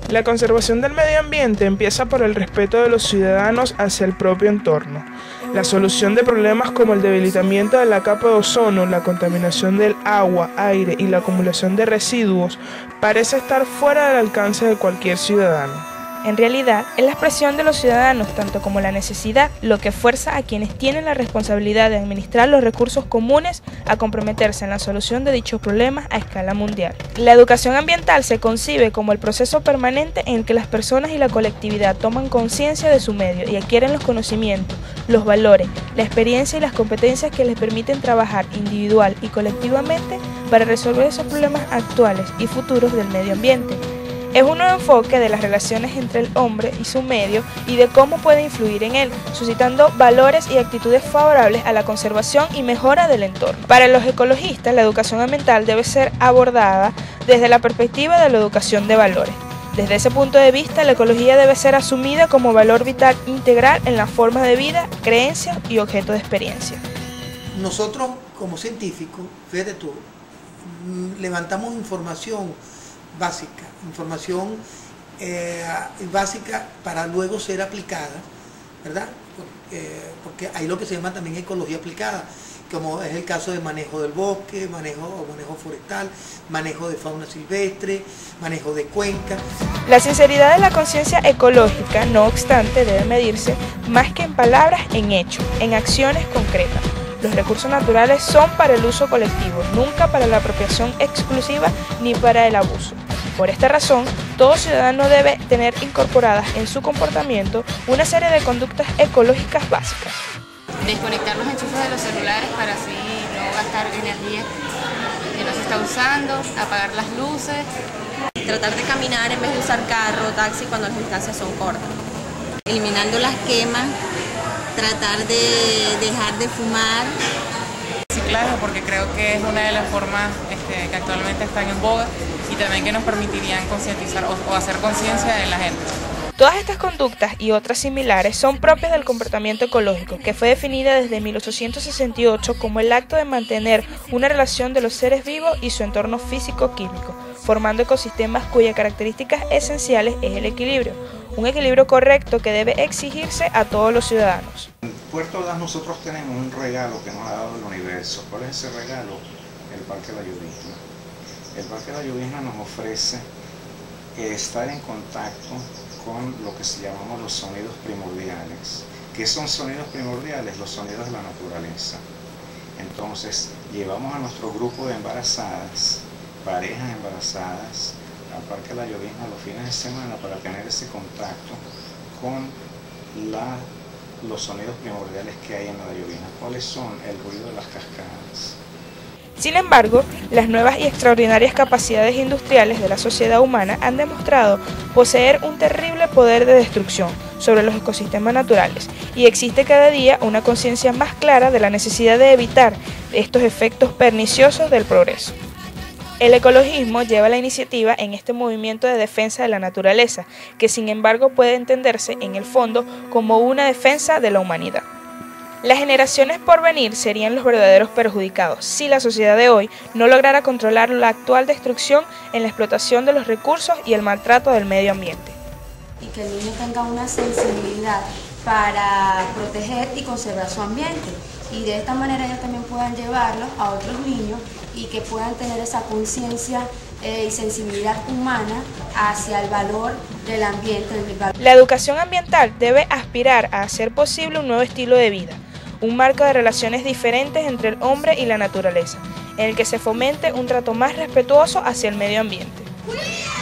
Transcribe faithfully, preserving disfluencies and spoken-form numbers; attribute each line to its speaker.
Speaker 1: La conservación del medio ambiente empieza por el respeto de los ciudadanos hacia el propio entorno. La solución de problemas como el debilitamiento de la capa de ozono, la contaminación del agua, aire y la acumulación de residuos parece estar fuera del alcance de cualquier ciudadano.
Speaker 2: En realidad, es la expresión de los ciudadanos, tanto como la necesidad, lo que fuerza a quienes tienen la responsabilidad de administrar los recursos comunes a comprometerse en la solución de dichos problemas a escala mundial. La educación ambiental se concibe como el proceso permanente en el que las personas y la colectividad toman conciencia de su medio y adquieren los conocimientos, los valores, la experiencia y las competencias que les permiten trabajar individual y colectivamente para resolver esos problemas actuales y futuros del medio ambiente. Es un nuevo enfoque de las relaciones entre el hombre y su medio y de cómo puede influir en él, suscitando valores y actitudes favorables a la conservación y mejora del entorno. Para los ecologistas, la educación ambiental debe ser abordada desde la perspectiva de la educación de valores. Desde ese punto de vista, la ecología debe ser asumida como valor vital integral en la forma de vida, creencias y objeto de experiencia.
Speaker 3: Nosotros, como científicos, fíjate tú, levantamos información básica, información eh, básica para luego ser aplicada, ¿verdad? Porque, porque hay lo que se llama también ecología aplicada, como es el caso de manejo del bosque, manejo, manejo forestal, manejo de fauna silvestre, manejo de cuencas.
Speaker 2: La sinceridad de la conciencia ecológica, no obstante, debe medirse más que en palabras, en hechos, en acciones concretas. Los recursos naturales son para el uso colectivo, nunca para la apropiación exclusiva ni para el abuso. Por esta razón, todo ciudadano debe tener incorporadas en su comportamiento una serie de conductas ecológicas básicas.
Speaker 4: Desconectar los enchufes de los celulares para así no gastar energía que no se está usando, apagar las luces.
Speaker 5: Tratar de caminar en vez de usar carro o taxi cuando las distancias son cortas. Eliminando las quemas, tratar de dejar de fumar.
Speaker 6: Reciclaje, porque creo que es una de las formas este, que actualmente están en boga y también que nos permitirían concientizar o, o hacer conciencia de la gente.
Speaker 2: Todas estas conductas y otras similares son propias del comportamiento ecológico, que fue definida desde mil ochocientos sesenta y ocho como el acto de mantener una relación de los seres vivos y su entorno físico-químico, formando ecosistemas cuyas características esenciales es el equilibrio, un equilibrio correcto que debe exigirse a todos los ciudadanos.
Speaker 7: En Puerto Ordaz nosotros tenemos un regalo que nos ha dado el universo. ¿Cuál es ese regalo? El Parque La Llovizna. El Parque La Llovizna nos ofrece estar en contacto con lo que se llamamos los sonidos primordiales. ¿Qué son sonidos primordiales? Los sonidos de la naturaleza. Entonces, llevamos a nuestro grupo de embarazadas, parejas embarazadas, al Parque La Llovizna los fines de semana para tener ese contacto con la, los sonidos primordiales que hay en La Llovizna. ¿Cuáles son? El ruido de las cascadas.
Speaker 2: Sin embargo, las nuevas y extraordinarias capacidades industriales de la sociedad humana han demostrado poseer un terrible poder de destrucción sobre los ecosistemas naturales y existe cada día una conciencia más clara de la necesidad de evitar estos efectos perniciosos del progreso. El ecologismo lleva la iniciativa en este movimiento de defensa de la naturaleza, que sin embargo puede entenderse en el fondo como una defensa de la humanidad. Las generaciones por venir serían los verdaderos perjudicados si la sociedad de hoy no lograra controlar la actual destrucción en la explotación de los recursos y el maltrato del medio ambiente.
Speaker 8: Y que el niño tenga una sensibilidad para proteger y conservar su ambiente y de esta manera ellos también puedan llevarlo a otros niños y que puedan tener esa conciencia eh, y sensibilidad humana hacia el valor del ambiente. Del valor.
Speaker 2: La educación ambiental debe aspirar a hacer posible un nuevo estilo de vida, un marco de relaciones diferentes entre el hombre y la naturaleza, en el que se fomente un trato más respetuoso hacia el medio ambiente.